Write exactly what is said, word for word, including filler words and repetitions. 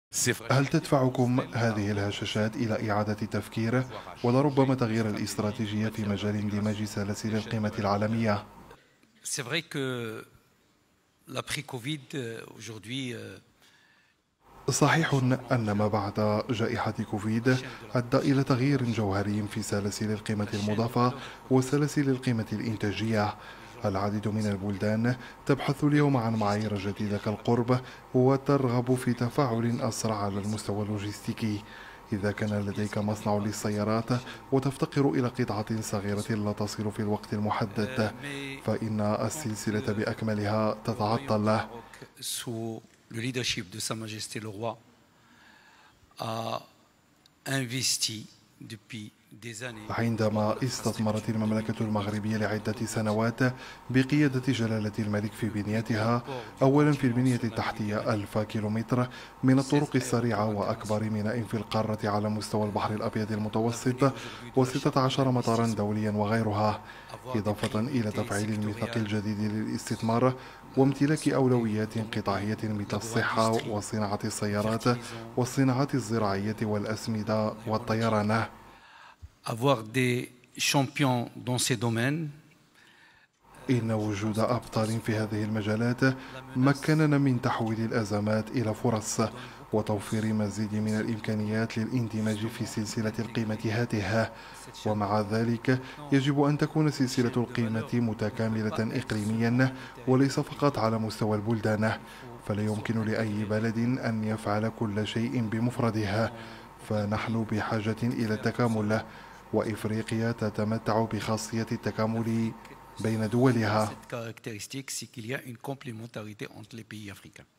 هل تدفعكم هذه الهشاشات إلى إعادة التفكير ولربما تغيير الاستراتيجية في مجال اندماج سلاسل القيمة العالمية؟ C'est vrai que l'après-Covid aujourd'hui صحيح أن ما بعد جائحة كوفيد أدى إلى تغيير جوهري في سلاسل القيمة المضافة وسلاسل القيمة الإنتاجية. العديد من البلدان تبحث اليوم عن معايير جديدة كالقرب وترغب في تفاعل أسرع على المستوى اللوجستيكي. إذا كان لديك مصنع للسيارات وتفتقر إلى قطعة صغيرة لا تصل في الوقت المحدد، فإن السلسلة بأكملها تتعطل. sous le leadership de Sa Majesté le Roi a investi depuis des années. عندما استثمرت المملكة المغربية لعدة سنوات بقيادة جلالة الملك في بنيتها، أولا في البنية التحتية ألف كيلومتر من الطرق السريعة وأكبر ميناء في القارة على مستوى البحر الأبيض المتوسط وستة عشر مطارا دوليا وغيرها، إضافة إلى تفعيل الميثاق الجديد للاستثمار وامتلاك أولويات قطاعية مثل الصحة وصناعة السيارات والصناعات الزراعية والأسمدة والطيران. Avoir des champions dans ces domaines. إن وجود أبطال في هذه المجالات مكننا من تحويل الأزمات إلى فرص وتوفير مزيد من الإمكانيات للاندماج في سلسلة القيمة هاته. ومع ذلك يجب أن تكون سلسلة القيمة متكاملة إقليميا وليس فقط على مستوى البلدان، فلا يمكن لأي بلد أن يفعل كل شيء بمفردها، فنحن بحاجة إلى التكامل، وإفريقيا تتمتع بخاصية التكامل بين دولها. Cette caractéristique, c'est qu'il y a une complémentarité entre les pays africains.